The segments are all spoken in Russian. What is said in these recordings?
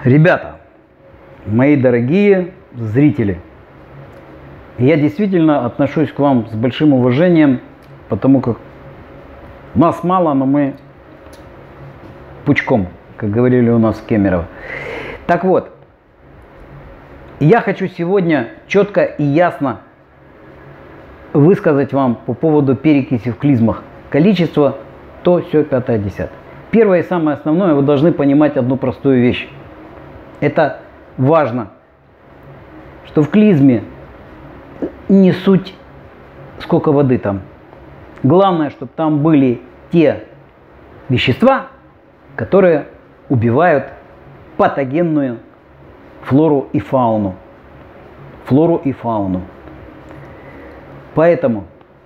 Ребята, мои дорогие зрители, я действительно отношусь к вам с большим уважением, потому как нас мало, но мы пучком, как говорили у нас в Кемерово. Так вот, я хочу сегодня четко и ясно высказать вам по поводу перекиси в клизмах. Количество, то, все, пятое, десятое. Первое и самое основное, вы должны понимать одну простую вещь. Это важно, что в клизме не суть, сколько воды там. Главное, чтобы там были те вещества, которые убивают патогенную флору и фауну. Поэтому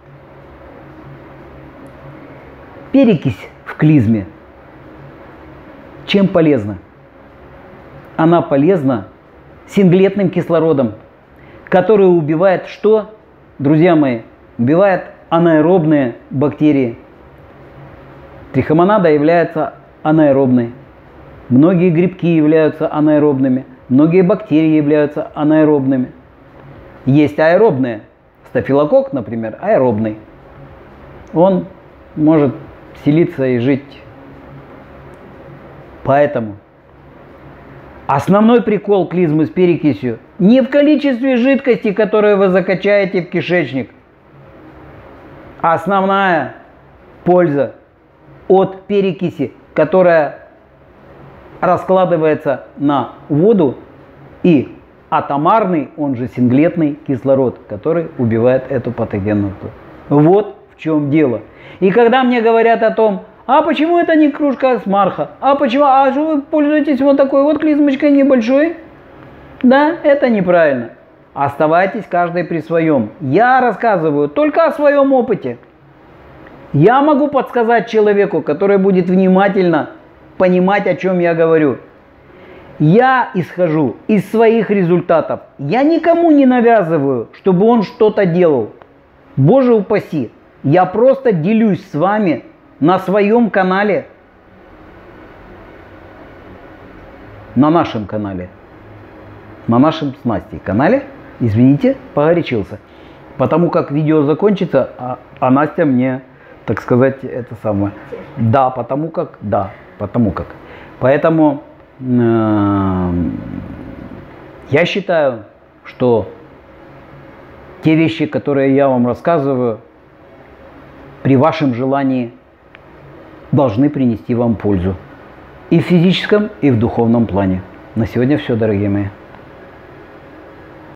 перекись в клизме чем полезна? Она полезна синглетным кислородом, который убивает что, друзья мои? Убивает анаэробные бактерии. Трихомонада является анаэробной. Многие грибки являются анаэробными. Многие бактерии являются анаэробными. Есть аэробные. Стафилококк, например, аэробный. Он может селиться и жить. Поэтому основной прикол клизмы с перекисью не в количестве жидкости, которую вы закачаете в кишечник. Основная польза от перекиси, которая раскладывается на воду, и атомарный, он же синглетный кислород, который убивает эту патогенную флору. Вот в чем дело. И когда мне говорят о том, а почему это не кружка смарха? А что вы пользуетесь вот такой вот клизмочкой небольшой? Да, это неправильно. Оставайтесь каждый при своем. Я рассказываю только о своем опыте. Я могу подсказать человеку, который будет внимательно понимать, о чем я говорю. Я исхожу из своих результатов. Я никому не навязываю, чтобы он что-то делал. Боже упаси. Я просто делюсь с вами на своем канале, на нашем канале, на нашем с Настей канале, извините, погорячился, потому как видео закончится, а Настя мне, так сказать, это самое, потому как. Поэтому я считаю, что те вещи, которые я вам рассказываю, при вашем желании должны принести вам пользу и в физическом, и в духовном плане. На сегодня все, дорогие мои.